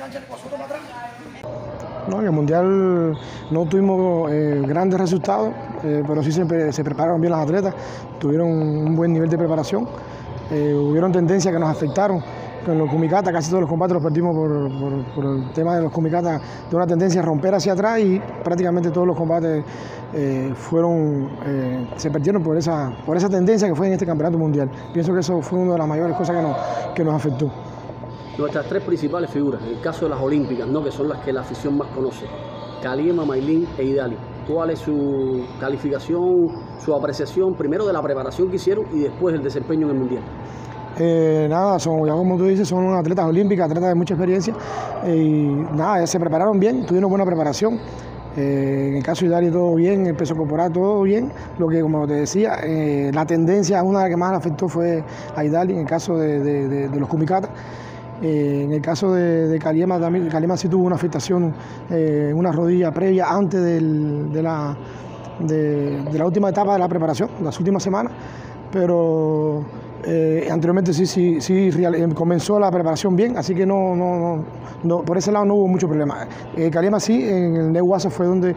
No, en el Mundial no tuvimos grandes resultados, pero sí se prepararon bien los atletas, tuvieron un buen nivel de preparación. Hubieron tendencias que nos afectaron con los kumikata, casi todos los combates los perdimos por el tema de los kumikata, de una tendencia a romper hacia atrás, y prácticamente todos los combates se perdieron por esa tendencia que fue en este campeonato mundial. Pienso que eso fue una de las mayores cosas que nos afectó. Nuestras tres principales figuras, en el caso de las olímpicas, ¿no?, que son las que la afición más conoce, Kaliema, Maylin e Idaly, ¿cuál es su calificación, su apreciación, primero de la preparación que hicieron y después del desempeño en el mundial? Nada, ya como tú dices, son atletas olímpicas, atletas de mucha experiencia, y nada, se prepararon bien, tuvieron buena preparación. En el caso de Idaly todo bien, el peso corporal todo bien. Lo que, como te decía, la tendencia, una de las que más afectó fue a Idaly en el caso de los kumikata. En el caso de Kaliema también, Kaliema sí tuvo una afectación, una rodilla previa antes de la última etapa de la preparación, las últimas semanas, pero anteriormente sí comenzó la preparación bien, así que no, por ese lado no hubo mucho problema. Kaliema sí, en el Neguasa fue donde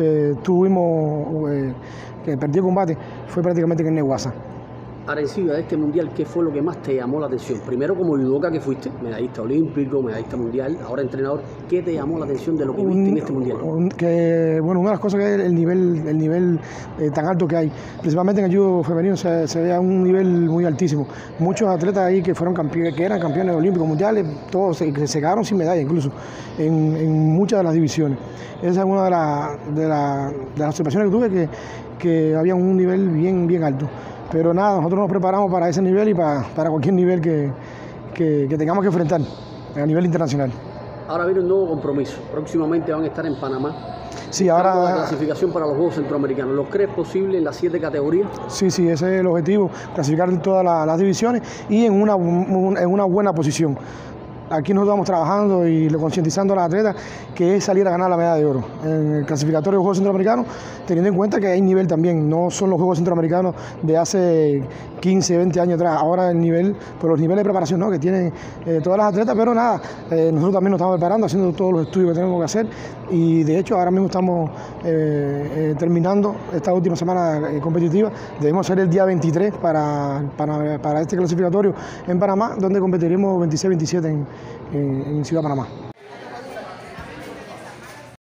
tuvimos que perdió el combate, fue prácticamente en el Neguasa. Arencibia, de este mundial, ¿qué fue lo que más te llamó la atención? Primero, como judoka que fuiste, medallista olímpico, medallista mundial, ahora entrenador, ¿qué te llamó la atención de lo que viste en este mundial? Una de las cosas que es el nivel tan alto que hay, principalmente en el judo femenino se ve a un nivel muy altísimo. Muchos atletas ahí que eran campeones olímpicos, mundiales, todos se quedaron sin medalla incluso, en muchas de las divisiones. Esa es una de las observaciones que tuve, que había un nivel bien alto. Pero nada, nosotros nos preparamos para ese nivel y para cualquier nivel que tengamos que enfrentar a nivel internacional. Ahora viene un nuevo compromiso. Próximamente van a estar en Panamá. Sí, ahora la clasificación para los Juegos Centroamericanos. ¿Lo crees posible en las 7 categorías? Sí, ese es el objetivo, clasificar en todas las divisiones y en una buena posición. Aquí nosotros estamos trabajando y concientizando a los atletas que es salir a ganar la medalla de oro en el clasificatorio de los Juegos Centroamericanos, teniendo en cuenta que hay nivel también, no son los Juegos Centroamericanos de hace 15, 20 años atrás, ahora el nivel, por los niveles de preparación, ¿no?, que tienen todas las atletas, pero nada, nosotros también nos estamos preparando, haciendo todos los estudios que tenemos que hacer, y de hecho ahora mismo estamos terminando esta última semana competitiva. Debemos ser el día 23 para este clasificatorio en Panamá, donde competiremos 26-27 en Ciudad Panamá.